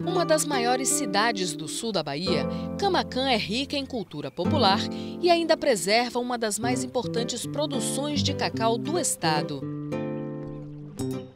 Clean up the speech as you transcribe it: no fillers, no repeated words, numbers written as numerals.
Uma das maiores cidades do sul da Bahia, Camaquã é rica em cultura popular e ainda preserva uma das mais importantes produções de cacau do estado.